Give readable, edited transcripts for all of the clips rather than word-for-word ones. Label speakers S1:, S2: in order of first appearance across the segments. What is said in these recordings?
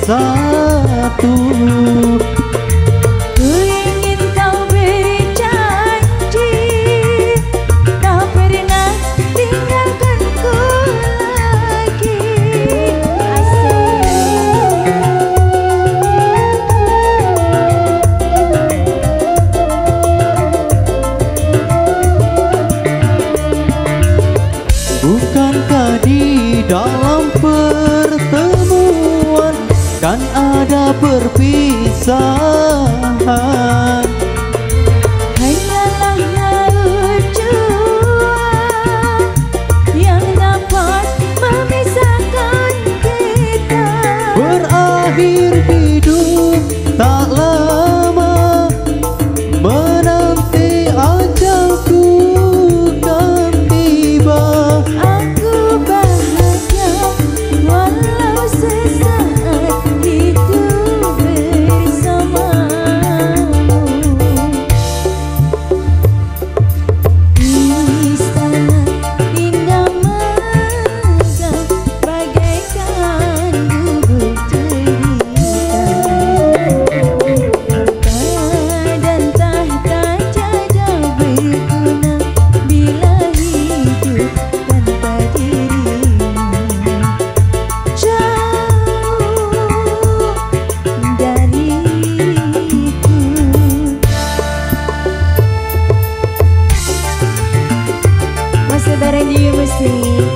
S1: bersatu.
S2: Ku ingin kau beri janji, tak pernah tinggalkanku lagi.
S1: Bukankah di dalam pertemuan kan ada perpisahan?
S2: Hanyalah laut jua yang dapat memisahkan kita.
S1: Berakhir hidup tak lama, menanti ajalku kan tiba.
S2: Aku bahagia walau sesaat hidup bersamamu. Istana indah megah bagaikan gubuk cerita. Dan tahta jajah berguna bila hidup tanpa dirimu. Jauh dariku. Mas Lebaran juga musik.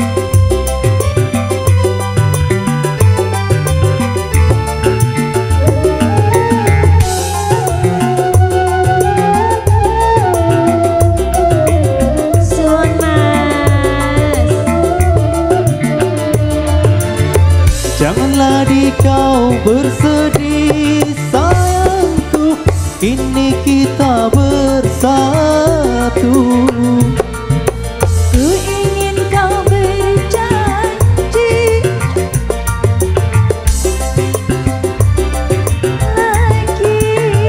S2: Suan Mas.
S1: Janganlah di kau bersedih sayangku, kini kita bersatu.
S2: Ku ingin kau berjanji lagi.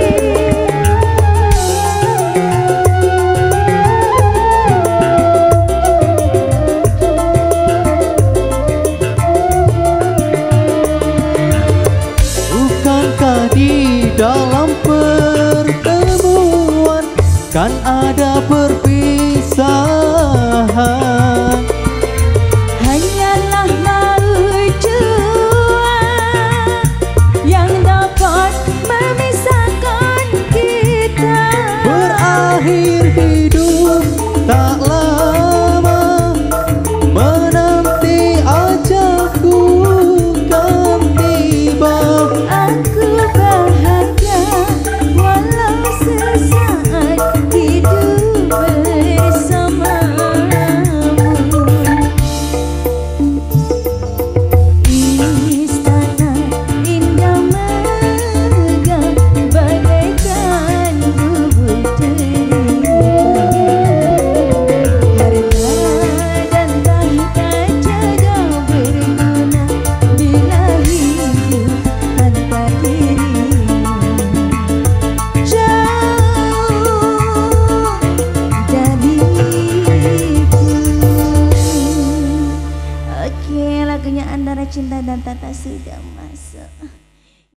S1: Bukankah di dalam pertemuan kan ada perpisahan?
S2: Hanyalah laut jua yang dapat memisahkan kita.
S1: Berakhir hidup tak lama, menanti ajalku kan tiba.
S2: Aku bahagia walau sesaat hidup bersamamu. Istana indah megah bagaikan gubuk cerita. Harta dan tahta jaga berguna bila hidup tanpa dirimu. Jauh dariku. Oke, lagunya Antara Cinta dan Tata Sudama.